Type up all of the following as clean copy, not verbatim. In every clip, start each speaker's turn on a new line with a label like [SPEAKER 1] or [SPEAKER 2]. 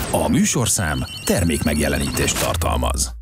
[SPEAKER 1] A műsorszám termékmegjelenítést tartalmaz.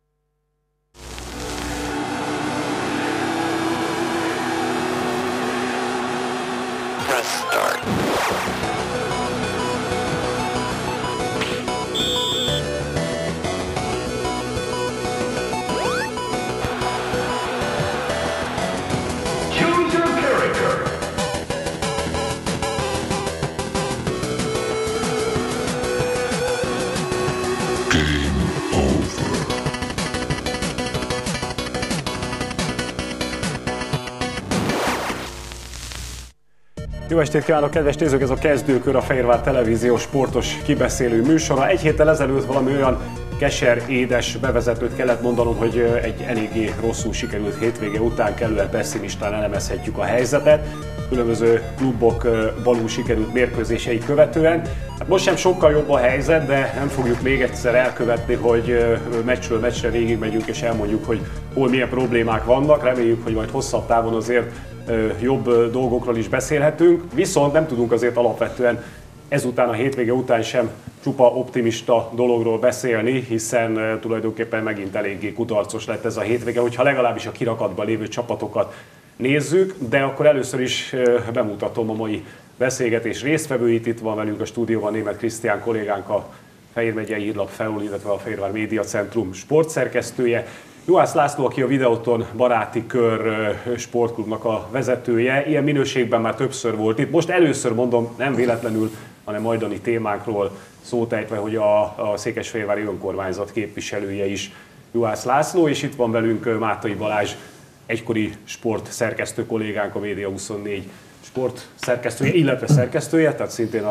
[SPEAKER 2] Jó estét kívánok, kedves nézők! Ez a Kezdőkör, a Fehérvár Televízió sportos kibeszélő műsora. Egy héttel ezelőtt valami olyan keser-édes bevezetőt kellett mondanom, hogy egy eléggé rosszul sikerült hétvége után kellően pessimistán elemezhetjük a helyzetet. Különböző klubok való sikerült mérkőzései követően. Hát most sem sokkal jobb a helyzet, de nem fogjuk még egyszer elkövetni, hogy meccsről meccsre végigmegyünk és elmondjuk, hogy hol milyen problémák vannak. Reméljük, hogy majd hosszabb távon azért jobb dolgokról is beszélhetünk, viszont nem tudunk azért alapvetően ezután a hétvége után sem csupa optimista dologról beszélni, hiszen tulajdonképpen megint eléggé kudarcos lett ez a hétvége, hogyha legalábbis a kirakatban lévő csapatokat nézzük, de akkor először is bemutatom a mai beszélgetés résztvevőit. Itt van velünk a stúdióban Németh Krisztián kollégánk, a Fejér megyei hírlap FEOL, illetve a Fehérvár Média Centrum sportszerkesztője. Juhász László, aki a Videóton Baráti Kör sportklubnak a vezetője, ilyen minőségben már többször volt itt. Most először mondom, nem véletlenül, hanem majdani témánkról szót ejtve, hogy a Székesfehérvári önkormányzat képviselője is Juhász László, és itt van velünk Mátai Balázs, egykori sportszerkesztő kollégánk, a Média24 sportszerkesztője, illetve szerkesztője, tehát szintén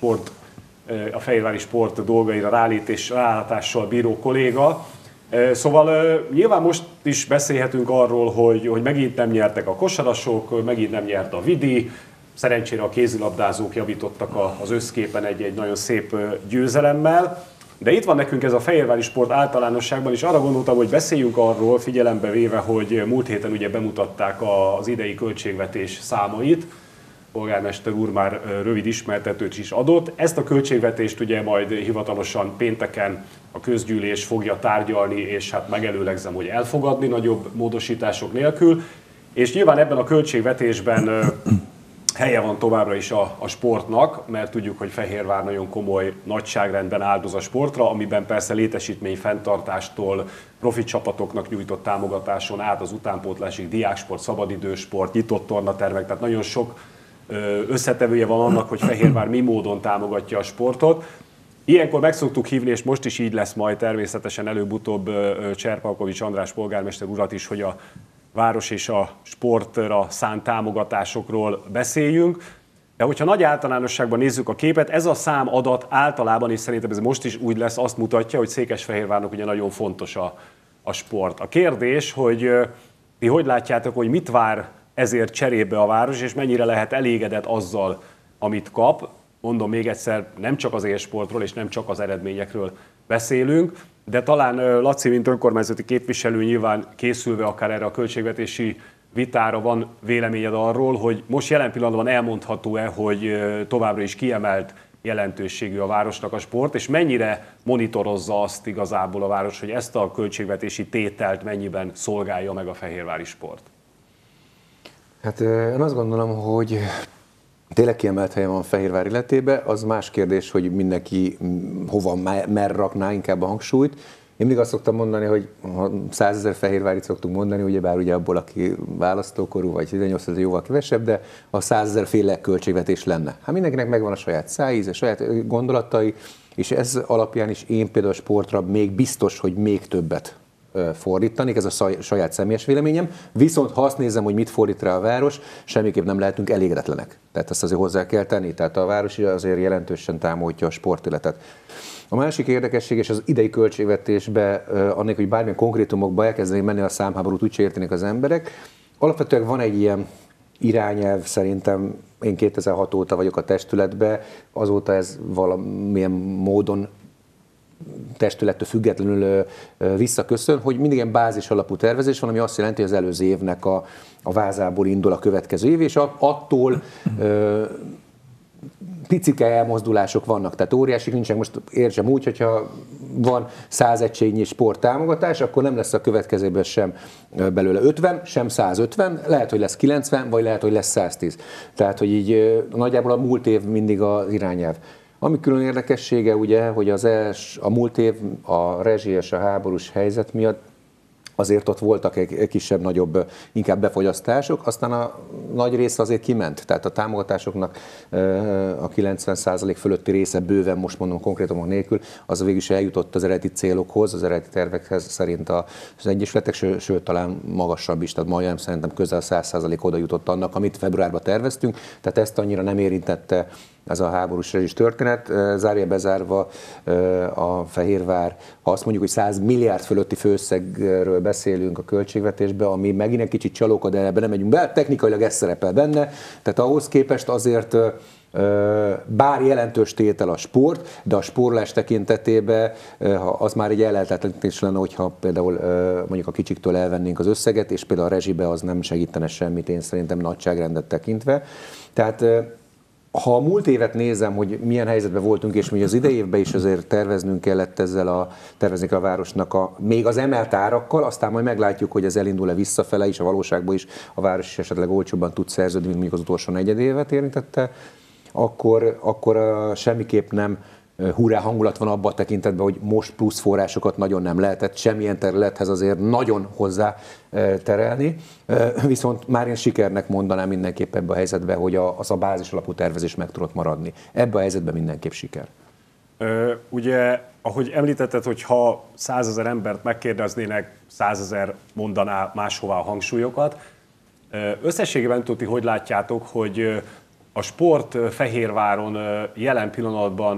[SPEAKER 2] a fehérvári sport dolgaira rálét és rálátással bíró kolléga. Szóval nyilván most is beszélhetünk arról, hogy megint nem nyertek a kosarasok, megint nem nyert a Vidi, szerencsére a kézilabdázók javítottak az összképen egy nagyon szép győzelemmel. De itt van nekünk ez a fehérvári sport általánosságban, és arra gondoltam, hogy beszéljünk arról, figyelembe véve, hogy múlt héten ugye bemutatták az idei költségvetés számait. Polgármester úr már rövid ismertetőt is adott. Ezt a költségvetést ugye majd hivatalosan pénteken a közgyűlés fogja tárgyalni, és hát megelőlegzem, hogy elfogadni nagyobb módosítások nélkül. És nyilván ebben a költségvetésben helye van továbbra is a sportnak, mert tudjuk, hogy Fehérvár nagyon komoly nagyságrendben áldoz a sportra, amiben persze létesítmény fenntartástól, profi csapatoknak nyújtott támogatáson át az utánpótlásig, diáksport, szabadidősport, nyitott tornatermek, tehát nagyon sok összetevője van annak, hogy Fehérvár mi módon támogatja a sportot. Ilyenkor meg szoktuk hívni, és most is így lesz majd természetesen előbb-utóbb Cserpalkovics András polgármester urat is, hogy a város és a sportra szánt támogatásokról beszéljünk. De hogyha nagy általánosságban nézzük a képet, ez a számadat általában, és szerintem ez most is úgy lesz, azt mutatja, hogy Székesfehérvárnak ugye nagyon fontos a sport. A kérdés, hogy ti hogy látjátok, hogy mit vár ezért cserébe a város, és mennyire lehet elégedett azzal, amit kap. Mondom még egyszer, nem csak az élsportról és nem csak az eredményekről beszélünk, de talán Laci, mint önkormányzati képviselő, nyilván készülve akár erre a költségvetési vitára van véleményed arról, hogy most jelen pillanatban elmondható-e, hogy továbbra is kiemelt jelentőségű a városnak a sport, és mennyire monitorozza azt igazából a város, hogy ezt a költségvetési tételt mennyiben szolgálja meg a fehérvári sport?
[SPEAKER 3] Hát én azt gondolom, hogy tényleg kiemelt helyen van Fehérvár életébe, az más kérdés, hogy mindenki hova, merre rakná inkább a hangsúlyt. Én mindig azt szoktam mondani, hogy 100 000 fehérvárit szoktunk mondani, ugyebár ugye abból, aki választókorú, vagy 18 000 jóval kevesebb, de a 100 000 féle költségvetés lenne. Hát mindenkinek megvan a saját szájíze, saját gondolatai, és ez alapján is én például a sportra még biztos, hogy még többet fordítani, ez a saját személyes véleményem, viszont ha azt nézem, hogy mit fordít rá a város, semmiképp nem lehetünk elégedetlenek. Tehát ezt azért hozzá kell tenni, tehát a város azért jelentősen támogatja a sportéletet. A másik érdekesség, és az idei költségvetésbe, annak, hogy bármilyen konkrétumokba elkezdenék menni a számháborút, úgyse értenék az emberek, alapvetően van egy ilyen irányelv, szerintem én 2006 óta vagyok a testületben, azóta ez valamilyen módon testülettől függetlenül visszaköszön, hogy mindig ilyen bázis alapú tervezés van, ami azt jelenti, hogy az előző évnek a vázából indul a következő év, és attól picike elmozdulások vannak, tehát óriási nincsenek. Most értsem úgy, hogyha van 100 egységnyi sporttámogatás, akkor nem lesz a következőben sem belőle 50, sem 150, lehet, hogy lesz 90, vagy lehet, hogy lesz 110. Tehát, hogy így nagyjából a múlt év mindig az irányelv. Ami külön érdekessége, ugye, hogy a múlt év a rezsi és a háborús helyzet miatt azért ott voltak egy kisebb-nagyobb inkább befogyasztások, aztán a nagy része azért kiment. Tehát a támogatásoknak a 90% fölötti része bőven, most mondom konkrétumok nélkül, az végül is eljutott az eredeti célokhoz, az eredeti tervekhez szerint az egyesületek, sőt talán magasabb is, tehát majdnem szerintem közel 100% oda jutott annak, amit februárban terveztünk, tehát ezt annyira nem érintette ez a háborús rezsis történet. Zárja bezárva a Fehérvár, ha azt mondjuk, hogy 100 milliárd fölötti főösszegről beszélünk a költségvetésben, ami megint egy kicsit csalóka, de ebben nem megyünk be, technikailag ez szerepel benne, tehát ahhoz képest azért bár jelentős tétel a sport, de a spórolás tekintetében az már egy ellehetetlenítés lenne, hogyha például mondjuk a kicsiktől elvennénk az összeget, és például a rezsibe az nem segítene semmit, én szerintem nagyságrendet tekintve. Tehát ha a múlt évet nézem, hogy milyen helyzetben voltunk, és mi az idei évben is azért terveznünk kellett tervezni a városnak még az emelt árakkal, aztán majd meglátjuk, hogy ez elindul-e visszafele is, a valóságban is a város is esetleg olcsóbban tud szerződni, mint mondjuk az utolsó negyedévet érintette, akkor semmiképp nem hurrá hangulat van abban a tekintetben, hogy most plusz forrásokat nagyon nem lehetett semmilyen területhez azért nagyon hozzá terelni. Viszont már én sikernek mondanám mindenképp ebben a helyzetben, hogy az a bázis alapú tervezés meg tudott maradni. Ebben a helyzetben mindenképp siker.
[SPEAKER 2] Ugye, ahogy említetted, hogy ha 100 000 embert megkérdeznének, 100 000 mondaná máshová a hangsúlyokat. Összességében tuti, hogy látjátok, hogy a sport Fehérváron jelen pillanatban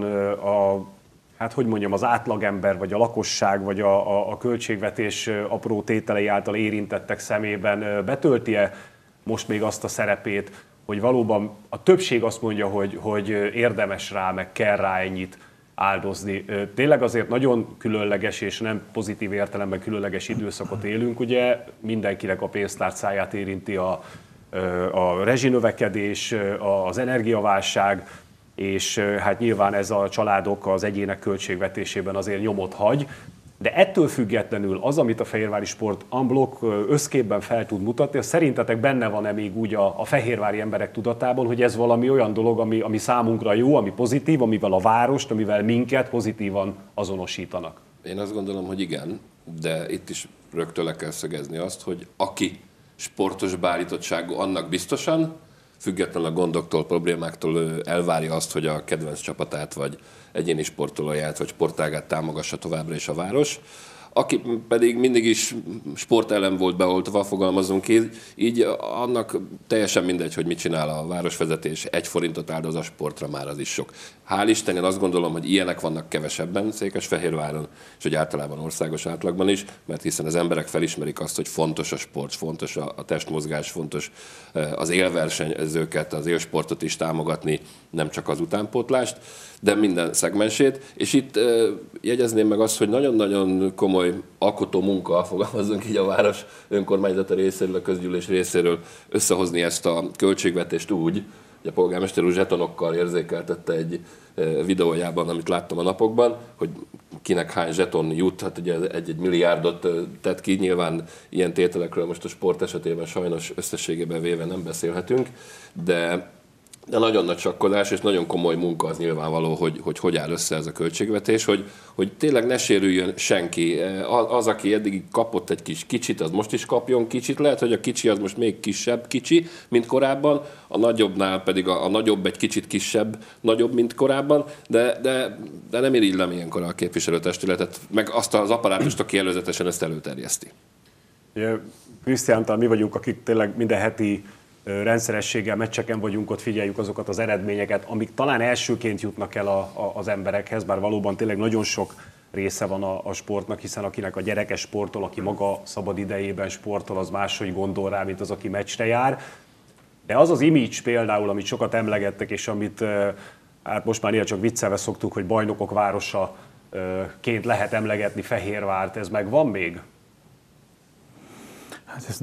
[SPEAKER 2] az átlagember, vagy a lakosság, vagy a költségvetés apró tételei által érintettek szemében betölti-e most még azt a szerepét, hogy valóban a többség azt mondja, hogy érdemes rá, meg kell rá ennyit áldozni. Tényleg azért nagyon különleges, és nem pozitív értelemben különleges időszakot élünk, ugye mindenkinek a pénztárcáját érinti a rezsinövekedés, az energiaválság, és hát nyilván ez a családok, az egyének költségvetésében azért nyomot hagy, de ettől függetlenül az, amit a fehérvári sport en bloc összképben fel tud mutatni, az szerintetek benne van-e még úgy a fehérvári emberek tudatában, hogy ez valami olyan dolog, ami számunkra jó, ami pozitív, amivel a várost, amivel minket pozitívan azonosítanak?
[SPEAKER 4] Én azt gondolom, hogy igen, de itt is rögtön le kell szögezni azt, hogy aki sportos beállítottságú, annak biztosan, függetlenül a gondoktól, problémáktól elvárja azt, hogy a kedvenc csapatát, vagy egyéni sportolóját, vagy sportágát támogassa továbbra is a város. Aki pedig mindig is sport ellen volt beoltva, fogalmazunk így annak teljesen mindegy, hogy mit csinál a városvezetés, 1 forintot áldoz a sportra, már az is sok. Hál' Isten, én azt gondolom, hogy ilyenek vannak kevesebben Székesfehérváron, és hogy általában országos átlagban is, mert hiszen az emberek felismerik azt, hogy fontos a sport, fontos a testmozgás, fontos az élversenyzőket, az élsportot is támogatni, nem csak az utánpótlást, de minden szegmensét, és itt jegyezném meg azt, hogy nagyon-nagyon komoly alkotó munka, fogalmazzunk így a város önkormányzata részéről, a közgyűlés részéről összehozni ezt a költségvetést úgy, hogy a polgármester úr zsetonokkal érzékeltette egy videójában, amit láttam a napokban, hogy kinek hány zseton jut, hát ugye 1 milliárdot tett ki, nyilván ilyen tételekről most a sport esetében sajnos összességében véve nem beszélhetünk, de nagyon nagy sakkozás és nagyon komoly munka az nyilvánvaló, hogy áll össze ez a költségvetés, hogy tényleg ne sérüljön senki. Az, aki eddig kapott egy kicsit, az most is kapjon kicsit. Lehet, hogy a kicsi az most még kisebb kicsi, mint korábban, a nagyobbnál pedig a nagyobb egy kicsit kisebb, nagyobb, mint korábban, de nem irigylem ilyenkor a képviselőtestületet, meg azt az apparátust, aki előzetesen ezt előterjeszti.
[SPEAKER 2] Krisztiántal mi vagyunk, akik tényleg minden heti rendszerességgel meccseken vagyunk, ott figyeljük azokat az eredményeket, amik talán elsőként jutnak el az emberekhez, bár valóban tényleg nagyon sok része van a sportnak, hiszen akinek a gyereke sportol, aki maga szabad idejében sportol, az máshogy gondol rá, mint az, aki meccsre jár. De az az image például, amit sokat emlegettek, és amit hát most már néha csak viccelve szoktuk, hogy bajnokok városaként lehet emlegetni Fehérvárt, ez megvan még?
[SPEAKER 5] Hát ez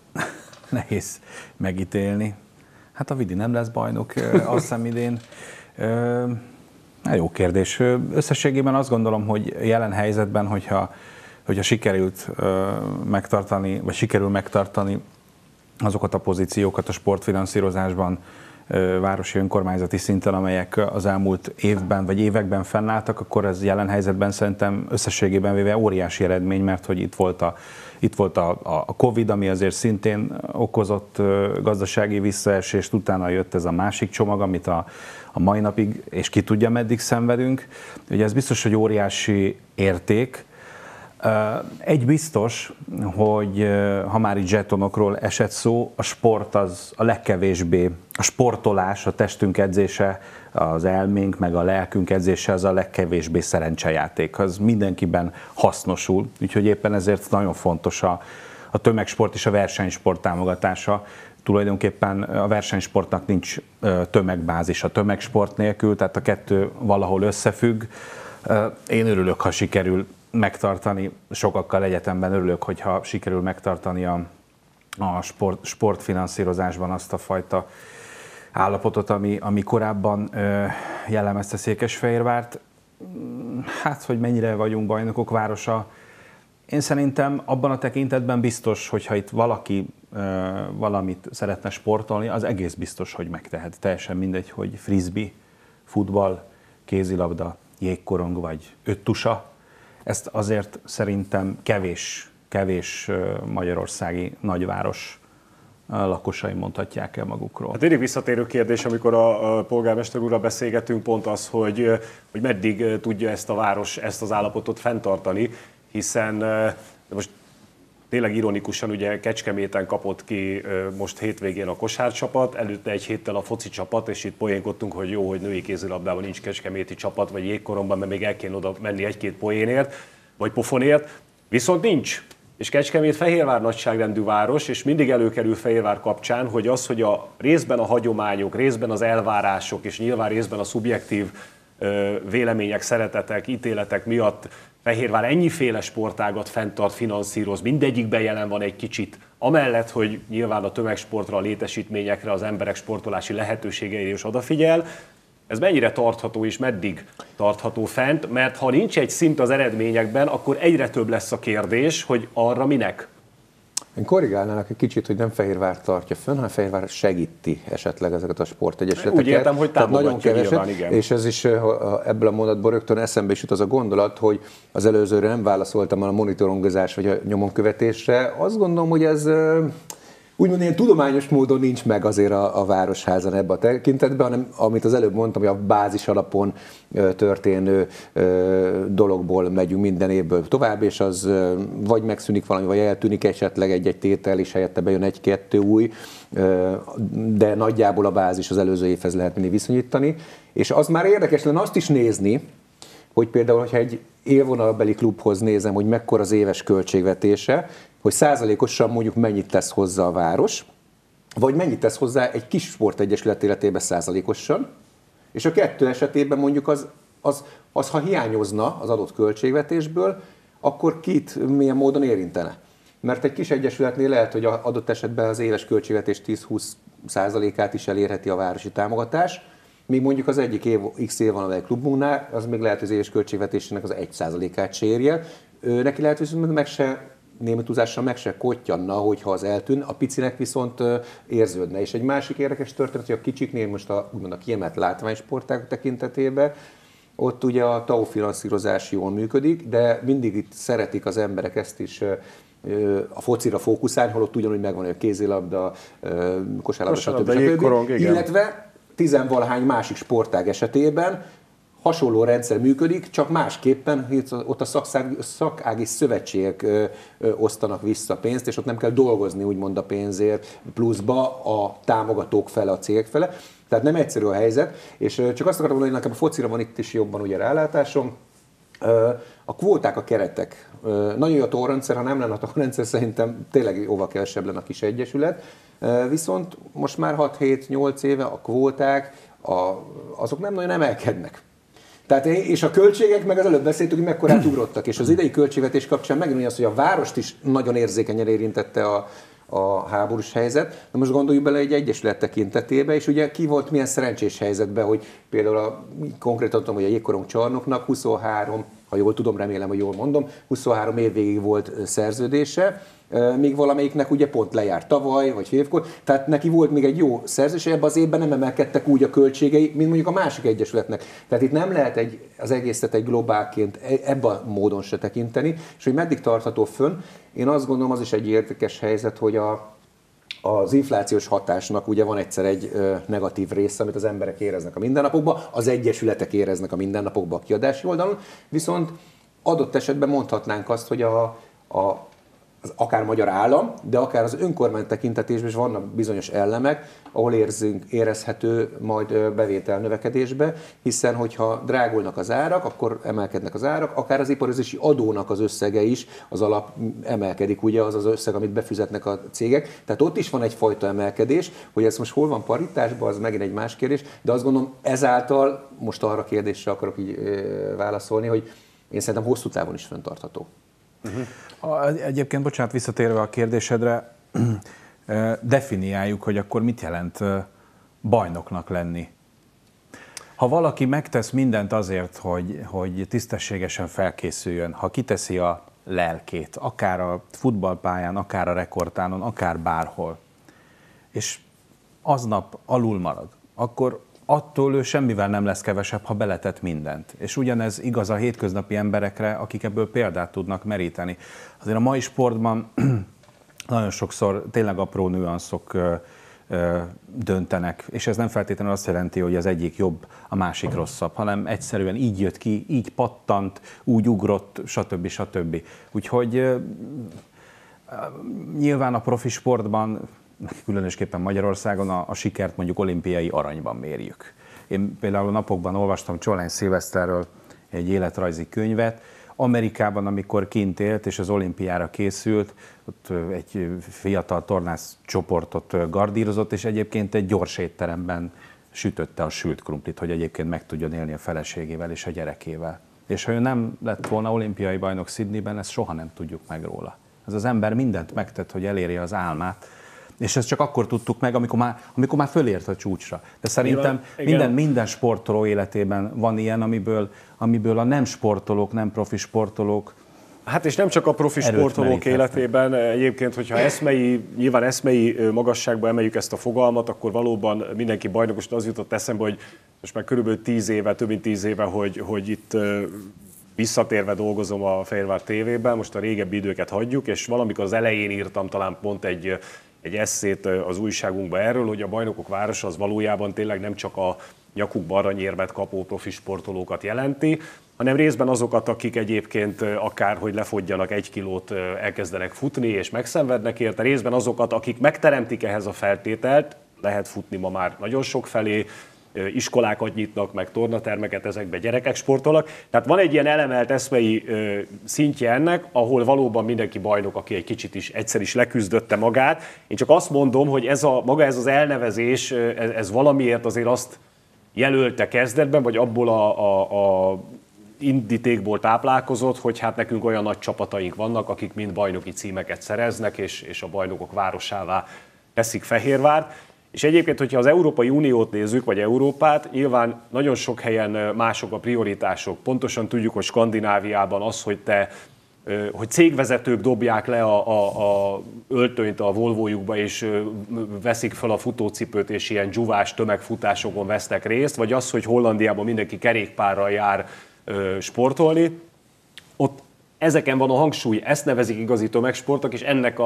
[SPEAKER 5] nehéz megítélni. Hát a Vidi nem lesz bajnok, azt hiszem idén. Jó kérdés. Összességében azt gondolom, hogy jelen helyzetben, hogyha sikerült megtartani, vagy sikerül megtartani azokat a pozíciókat a sportfinanszírozásban városi önkormányzati szinten, amelyek az elmúlt évben vagy években fennálltak, akkor ez jelen helyzetben szerintem összességében véve óriási eredmény, mert hogy itt volt a Covid, ami azért szintén okozott gazdasági visszaesést, utána jött ez a másik csomag, amit a mai napig, és ki tudja meddig szenvedünk. Ugye ez biztos, hogy óriási érték. Egy biztos, hogy ha már így zsetonokról esett szó, a sport az a legkevésbé, a sportolás, a testünk edzése, az elménk, meg a lelkünk edzése az a legkevésbé szerencsejáték. Az mindenkiben hasznosul, úgyhogy éppen ezért nagyon fontos a tömegsport és a versenysport támogatása. Tulajdonképpen a versenysportnak nincs tömegbázis a tömegsport nélkül, tehát a kettő valahol összefügg. Én örülök, ha sikerül megtartani, sokakkal egyetemben örülök, hogyha sikerül megtartani a sportfinanszírozásban azt a fajta állapotot, ami korábban jellemezte Székesfehérvárt. Hát, hogy mennyire vagyunk bajnokok városa. Én szerintem abban a tekintetben biztos, hogyha itt valaki valamit szeretne sportolni, az egész biztos, hogy megtehet. Teljesen mindegy, hogy frisbee, futball, kézilabda, jégkorong vagy öttusa. Ezt azért szerintem kevés magyarországi nagyváros lakosai mondhatják el magukról.
[SPEAKER 2] Hát tényleg visszatérő kérdés, amikor a polgármester úrral beszélgetünk, pont az, hogy meddig tudja ezt a város, ezt az állapotot fenntartani, hiszen most tényleg ironikusan ugye Kecskeméten kapott ki most hétvégén a kosárcsapat, előtte egy héttel a foci csapat, és itt poénkodtunk, hogy jó, hogy női kézilabdában nincs kecskeméti csapat, vagy jégkorongban, mert még el kéne oda menni egy-két poénért, vagy pofonért, viszont nincs. És Kecskemét Fehérvár nagyságrendű város, és mindig előkerül Fehérvár kapcsán, hogy az, hogy részben a hagyományok, részben az elvárások, és nyilván részben a szubjektív vélemények, szeretetek, ítéletek miatt Fehérvár ennyiféle sportágat fenntart, finanszíroz, mindegyikben jelen van egy kicsit, amellett, hogy nyilván a tömegsportra, a létesítményekre, az emberek sportolási lehetőségeire is odafigyel. Ez mennyire tartható és meddig tartható fent, mert ha nincs egy szint az eredményekben, akkor egyre több lesz a kérdés, hogy arra minek?
[SPEAKER 3] Én korrigálnának egy kicsit, hogy nem Fehérvár tartja fönn, hanem Fehérvár segíti esetleg ezeket a sportegyesületeket.
[SPEAKER 2] Úgy értem, hogy támogatja nyilván, igen.
[SPEAKER 3] És ez is ebből a mondatból rögtön eszembe is jut az a gondolat, hogy az előzőre nem válaszoltam a monitorongozás vagy a nyomonkövetésre. Azt gondolom, hogy ez úgymond ilyen tudományos módon nincs meg azért a Városházan ebben a tekintetben, hanem amit az előbb mondtam, hogy a bázis alapon történő dologból megyünk minden évből tovább, és az vagy megszűnik valami, vagy eltűnik esetleg egy-egy tétel, és helyette bejön egy-kettő új, de nagyjából a bázis az előző évhez lehet mindig viszonyítani. És az már érdekes lenne azt is nézni, hogy például, hogyha egy élvonalbeli klubhoz nézem, hogy mekkora az éves költségvetése, hogy százalékosan mondjuk mennyit tesz hozzá a város, vagy mennyit tesz hozzá egy kis sportegyesület életében százalékosan, és a kettő esetében mondjuk az ha hiányozna az adott költségvetésből, akkor kit milyen módon érintene. Mert egy kis egyesületnél lehet, hogy adott esetben az éves költségvetés 10-20%-át is elérheti a városi támogatás, míg mondjuk az egyik X év van a klubunknál, az még lehet, hogy az éves költségvetésének az 1%-át sérje. Neki lehet, hogy némi túlzással meg se kottyanna, hogyha az eltűn, a picinek viszont érződne. És egy másik érdekes történet, hogy a kicsiknél most úgymond a kiemelt látványsportág tekintetében, ott ugye a TAO finanszírozás jól működik, de mindig itt szeretik az emberek ezt is a focira fókuszálni, holott ugyanúgy megvan, hogy a kézilabda, kosárlabda, stb. Illetve tizenvalahány másik sportág esetében hasonló rendszer működik, csak másképpen ott a szakági szövetségek osztanak vissza pénzt, és ott nem kell dolgozni úgymond a pénzért pluszba a támogatók fele, a cégek fele. Tehát nem egyszerű a helyzet, és csak azt akarom mondani, hogy nekem a focira van itt is jobban ugye rálátásom. A kvóták, a keretek. Nagyon jó a tórrendszer, ha nem lenne a tórrendszer, szerintem tényleg jóval kevesebb lenne a kis egyesület. Viszont most már 6-7-8 éve a kvóták, azok nem nagyon emelkednek. Tehát, és a költségek, meg az előbb beszéltük, hogy mekkorát ugrottak, és az idei költségvetés kapcsán megint az, hogy a várost is nagyon érzékenyen érintette a háborús helyzet. Na most gondoljuk bele egy egyesület tekintetében, és ugye ki volt milyen szerencsés helyzetben, hogy például konkrétan tudom, hogy a Jégkorong Csarnoknak 23, ha jól tudom, remélem, hogy jól mondom, 23 év végig volt szerződése, míg valamelyiknek ugye pont lejárt tavaly, vagy fél évkor, tehát neki volt még egy jó szerződés, ebben az évben nem emelkedtek úgy a költségei, mint mondjuk a másik egyesületnek. Tehát itt nem lehet az egészet egy globálként ebben a módon se tekinteni, és hogy meddig tartható fönn, én azt gondolom, az is egy érdekes helyzet, hogy az inflációs hatásnak ugye van egyszer egy negatív része, amit az emberek éreznek a mindennapokban, az egyesületek éreznek a mindennapokban a kiadási oldalon, viszont adott esetben mondhatnánk azt, hogy akár magyar állam, de akár az önkormány tekintetésben is vannak bizonyos elemek, ahol érezhető majd bevétel növekedésbe, hiszen hogyha drágulnak az árak, akkor emelkednek az árak, akár az iparozési adónak az összege is, az alap emelkedik, ugye az az összeg, amit befizetnek a cégek. Tehát ott is van egyfajta emelkedés, hogy ez most hol van paritásban, az megint egy más kérdés, de azt gondolom ezáltal, most arra a kérdésre akarok így válaszolni, hogy én szerintem hosszú távon is fenntartható.
[SPEAKER 5] Egyébként, bocsánat, visszatérve a kérdésedre, definiáljuk, hogy akkor mit jelent bajnoknak lenni. Ha valaki megtesz mindent azért, hogy tisztességesen felkészüljön, ha kiteszi a lelkét, akár a futballpályán, akár a rekordtánon, akár bárhol, és aznap alul marad, akkor attól ő semmivel nem lesz kevesebb, ha beletett mindent. És ugyanez igaz a hétköznapi emberekre, akik ebből példát tudnak meríteni. Azért a mai sportban nagyon sokszor tényleg apró nüanszok döntenek, és ez nem feltétlenül azt jelenti, hogy az egyik jobb, a másik rosszabb, hanem egyszerűen így jött ki, így pattant, úgy ugrott, stb. Stb. Úgyhogy nyilván a profi sportban, különösképpen Magyarországon a sikert mondjuk olimpiai aranyban mérjük. Én például a napokban olvastam Csolány Szilveszterről egy életrajzi könyvet. Amerikában, amikor kint élt és az olimpiára készült, ott egy fiatal tornász csoportot gardírozott, és egyébként egy gyors étteremben sütötte a sült krumplit, hogy egyébként meg tudjon élni a feleségével és a gyerekével. És ha ő nem lett volna olimpiai bajnok Sydneyben, ezt soha nem tudjuk meg róla. Ez az ember mindent megtett, hogy elérje az álmát, és ezt csak akkor tudtuk meg, amikor már fölért a csúcsra. De szerintem minden sportoló életében van ilyen, amiből a nem sportolók, nem profi sportolók.
[SPEAKER 2] Hát és nem csak a profi sportolók életében, egyébként, hogyha nyilván eszmei magasságba emeljük ezt a fogalmat, akkor valóban mindenki bajnokos, az jutott eszembe, hogy most már körülbelül 10 éve, több mint 10 éve, hogy itt visszatérve dolgozom a Fehérvár TV-ben, most a régebbi időket hagyjuk, és valamikor az elején írtam talán pont egy esszét az újságunkba erről, hogy a bajnokok városa az valójában tényleg nem csak a nyakukba aranyérmet kapó profi sportolókat jelenti, hanem részben azokat, akik egyébként akár, hogy lefogyjanak 1 kilót, elkezdenek futni és megszenvednek érte, részben azokat, akik megteremtik ehhez a feltételt, lehet futni ma már nagyon sok felé, iskolákat nyitnak, meg tornatermeket, ezekbe gyerekek sportolnak. Tehát van egy ilyen elemelt eszmei szintje ennek, ahol valóban mindenki bajnok, aki egy kicsit is egyszer is leküzdötte magát. Én csak azt mondom, hogy ez az elnevezés, ez valamiért azért azt jelölte kezdetben, vagy abból a indítékból táplálkozott, hogy hát nekünk olyan nagy csapataink vannak, akik mind bajnoki címeket szereznek, és a bajnokok városává teszik Fehérvárt. És egyébként, hogyha az Európai Uniót nézzük, vagy Európát, nyilván nagyon sok helyen mások a prioritások. Pontosan tudjuk, hogy Skandináviában az, hogy cégvezetők dobják le a öltönyt a Volvójukba, és veszik fel a futócipőt, és ilyen dzsuvás tömegfutásokon vesznek részt, vagy az, hogy Hollandiában mindenki kerékpárral jár sportolni. Ott ezeken van a hangsúly, ezt nevezik igazi tömegsportnak, és ennek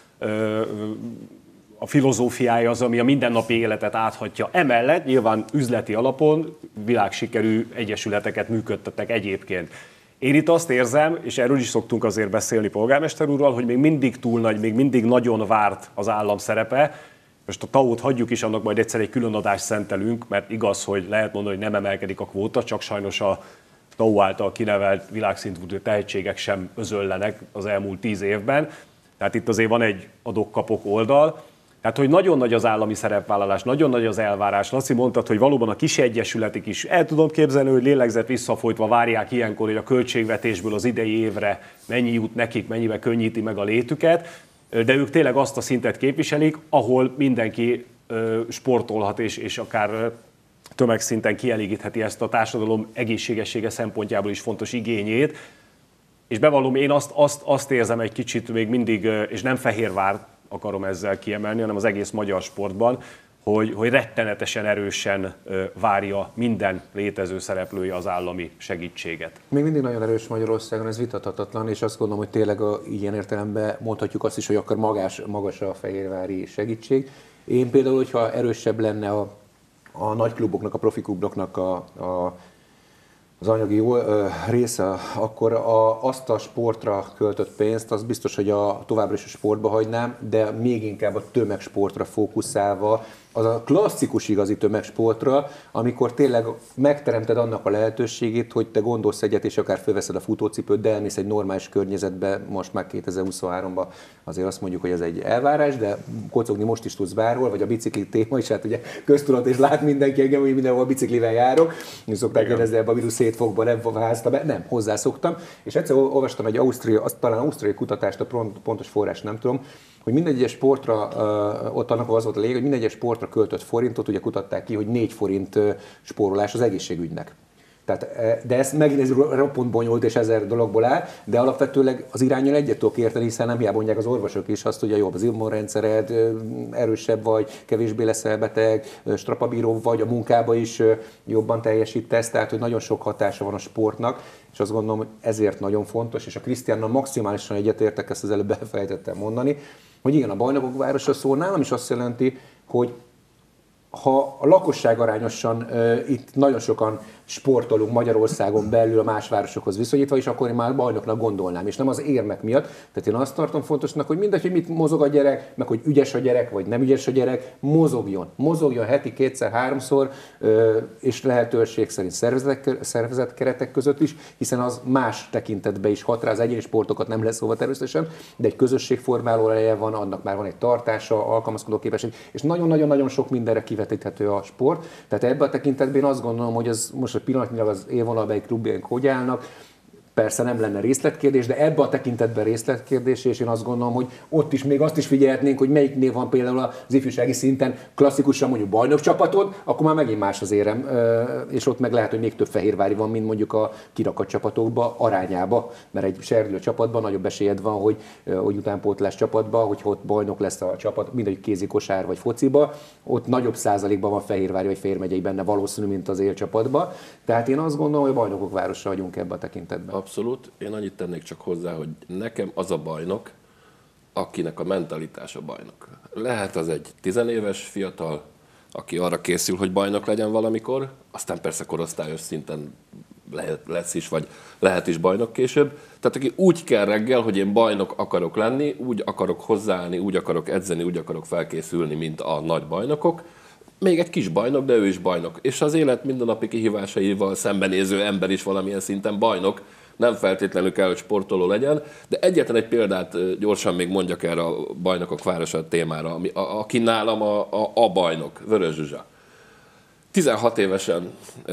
[SPEAKER 2] a filozófiája az, ami a mindennapi életet áthatja. Emellett nyilván üzleti alapon világsikerű egyesületeket működtetnek egyébként. Én itt azt érzem, és erről is szoktunk azért beszélni polgármester úrral, hogy még mindig túl nagy, még mindig nagyon várt az állam szerepe. Most a TAO-t hagyjuk is, annak majd egyszer egy külön adást szentelünk, mert igaz, hogy lehet mondani, hogy nem emelkedik a kvóta, csak sajnos a TAO által kinevelt világszintű tehetségek sem özöllenek az elmúlt 10 évben. Tehát itt azért van egy adok-kapok oldal. Tehát, hogy nagyon nagy az állami szerepvállalás, nagyon nagy az elvárás. Laci mondtad, hogy valóban a kis egyesületek is el tudom képzelni, hogy lélegzet visszafolytva várják ilyenkor, hogy a költségvetésből az idei évre mennyi jut nekik, mennyivel könnyíti meg a létüket. de ők tényleg azt a szintet képviselik, ahol mindenki sportolhat, és akár tömegszinten kielégítheti ezt a társadalom egészségessége szempontjából is fontos igényét. És bevallom, én azt érzem egy kicsit még mindig, és nem Fehérvár akarom ezzel kiemelni, hanem az egész magyar sportban, hogy rettenetesen erősen várja minden létező szereplője az állami segítséget.
[SPEAKER 3] Még mindig nagyon erős Magyarországon, ez vitathatatlan, és azt gondolom, hogy tényleg ilyen értelemben mondhatjuk azt is, hogy akkor magas a fehérvári segítség. Én például, hogyha erősebb lenne a nagy kluboknak, a profi kluboknak az anyagi része, akkor azt a sportra költött pénzt, az biztos, hogy továbbra is a sportba hagynám, de még inkább a tömegsportra fókuszálva, az a klasszikus igazi tömegsportra, amikor tényleg megteremted annak a lehetőségét, hogy te gondolsz egyet, és akár fölveszed a futócipőt, de elmész egy normális környezetbe, most már 2023-ban azért azt mondjuk, hogy ez egy elvárás, de kocogni most is tudsz bárhol, vagy a bicikli téma is, hát ugye köztudat, és lát mindenki engem, hogy mindenhol biciklivel járok, és szokták kérdezni, ebben a vírus szétfogva nem házta be, nem, hozzászoktam, és egyszer olvastam egy talán ausztriai kutatást, a pontos forrás nem tudom, hogy minden egyes sportra, ott annak az volt a lényeg, hogy minden egyes sportra költött forintot, ugye kutatták ki, hogy 4 forint spórolás az egészségügynek. Tehát, de ez megint ez roppant bonyolult és 1000 dologból áll, de alapvetőleg az irányon egyet tudok érteni, hiszen nem hiába mondják az orvosok is azt, hogy a jobb az immunrendszered, erősebb vagy, kevésbé leszel beteg, strapabíró vagy, a munkába is jobban teljesítesz, tehát hogy nagyon sok hatása van a sportnak, és azt gondolom, hogy ezért nagyon fontos, és a Krisztiánnal maximálisan egyetértek, ezt az előbb elfelejtettem mondani, hogy igen, a bajnokok városa szó nálam is azt jelenti, hogy ha a lakosság arányosan itt nagyon sokan sportolunk Magyarországon belül a más városokhoz viszonyítva, és akkor én már bajnoknak gondolnám, és nem az érmek miatt. Tehát én azt tartom fontosnak, hogy mindegy, hogy mit mozog a gyerek, meg hogy ügyes a gyerek, vagy nem ügyes a gyerek, mozogjon heti 2-3-szor, és lehetőség szerint szervezetkeretek között is, hiszen az más tekintetben is hat rá, az egyéni sportokat nem lesz szóval természetesen, de egy közösségformáló ereje van, annak már van egy tartása, alkalmazkodó képesség, és nagyon-nagyon sok mindenre kivetíthető a sport. Tehát ebben a tekintetben én azt gondolom, hogy ez most hogy pillanatnyilag az élvonalbeli klubjaink hogy állnak, persze nem lenne részletkérdés, de ebben a tekintetben részletkérdés, és én azt gondolom, hogy ott is még azt is figyelhetnénk, hogy melyiknél van például az ifjúsági szinten klasszikusan mondjuk bajnokcsapatod, akkor már megint más az érem, és ott meg lehet, hogy még több fehérvári van, mint mondjuk a kirakat csapatokba arányába, mert egy serdülő csapatban nagyobb esélyed van, hogy utánpótlás csapatban, hogy ott bajnok lesz a csapat, mindegy kézikosár vagy fociba, ott nagyobb százalékban van fehérvári vagy fehérmegyei benne valószínű, mint az élcsapatban. Tehát én azt gondolom, hogy bajnokok városa vagyunk ebben a tekintetben.
[SPEAKER 4] Abszolút. Én annyit tennék csak hozzá, hogy nekem az a bajnok, akinek a mentalitása bajnok. Lehet az egy 10 éves fiatal, aki arra készül, hogy bajnok legyen valamikor, aztán persze korosztályos szinten lesz is, vagy lehet is bajnok később. Tehát aki úgy kell reggel, hogy én bajnok akarok lenni, úgy akarok hozzáállni, úgy akarok edzeni, úgy akarok felkészülni, mint a nagy bajnokok, még egy kis bajnok, de ő is bajnok. És az élet mindennapi kihívásaival szembenéző ember is valamilyen szinten bajnok, nem feltétlenül kell, hogy sportoló legyen, de egyetlen egy példát gyorsan még mondjak erre a bajnokok városa témára, aki nálam a bajnok, Vörös Zsuzsa. 16 évesen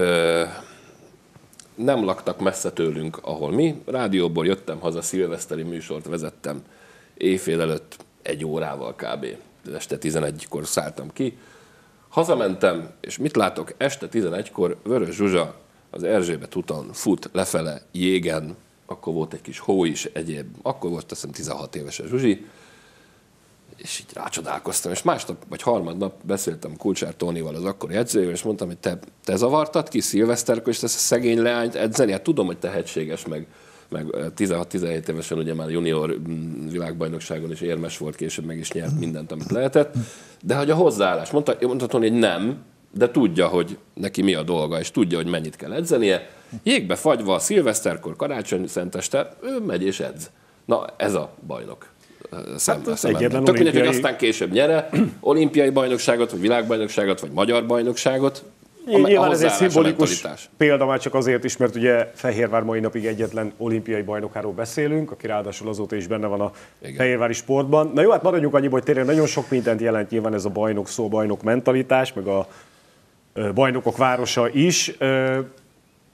[SPEAKER 4] nem laktak messze tőlünk, ahol mi. Rádióból jöttem haza, szilveszteri műsort vezettem éjfél előtt 1 órával kb. Este 11-kor szálltam ki. Hazamentem, és mit látok? Este 11-kor Vörös Zsuzsa az Erzsébet úton fut lefele jégen, akkor volt egy kis hó is, egyéb, akkor volt azt hiszem 16 éves a Zsuzsi, és így rácsodálkoztam, és másnap vagy harmadnap beszéltem Kulcsár Tónival, az akkori edzőjével, és mondtam, hogy te zavartad ki szilveszterkor, és ezt a szegény leányt edzeni? Hát tudom, hogy tehetséges, meg 16-17 évesen ugye már junior világbajnokságon is érmes volt, később meg is nyert mindent, amit lehetett, de hogy a hozzáállás, mondta Tóni, hogy nem, de tudja, hogy neki mi a dolga, és tudja, hogy mennyit kell edzenie. Jégbe fagyva, szilveszterkor, karácsony, szenteste, ő megy és edz. Na, ez a bajnok. Tök mindegy, hogy aztán később nyere olimpiai bajnokságot, vagy világbajnokságot, vagy magyar bajnokságot.
[SPEAKER 2] Nyilván ez egy szimbolikus példa már csak azért is, mert ugye Fehérvár mai napig egyetlen olimpiai bajnokáról beszélünk, aki ráadásul azóta is benne van a fehérvári sportban. Na jó, hát maradjunk annyiból, hogy tényleg nagyon sok mindent jelent nyilván ez a bajnok szó, bajnok mentalitás, meg a bajnokok városa is.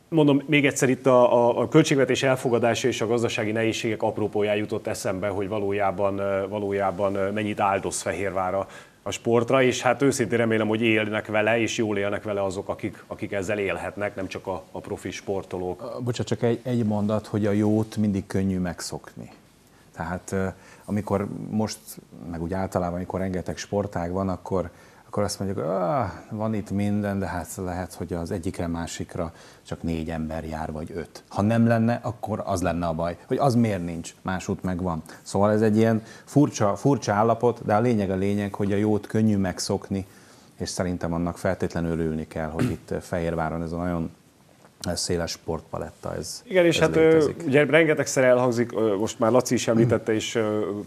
[SPEAKER 2] mondom, még egyszer itt a költségvetés elfogadása és a gazdasági nehézségek apropóján jutott eszembe, hogy valójában mennyit áldoz Fehérvár a sportra, és hát őszintén remélem, hogy élnek vele, és jól élnek vele azok, akik ezzel élhetnek, nem csak a profi sportolók.
[SPEAKER 5] Bocsánat, csak egy mondat, hogy a jót mindig könnyű megszokni. Tehát amikor most, meg úgy általában, amikor rengeteg sportág van, akkor azt mondjuk, van itt minden, de hát lehet, hogy az egyikre másikra csak 4 ember jár, vagy 5. Ha nem lenne, akkor az lenne a baj, hogy az miért nincs, másút meg van. Szóval ez egy ilyen furcsa állapot, de a lényeg, hogy a jót könnyű megszokni, és szerintem annak feltétlenül örülni kell, hogy itt Fehérváron ez a nagyon széles sportpaletta, ez
[SPEAKER 2] igen, és
[SPEAKER 5] ez
[SPEAKER 2] hát
[SPEAKER 5] létezik.
[SPEAKER 2] ugye rengetegszer elhangzik, most már Laci is említette, és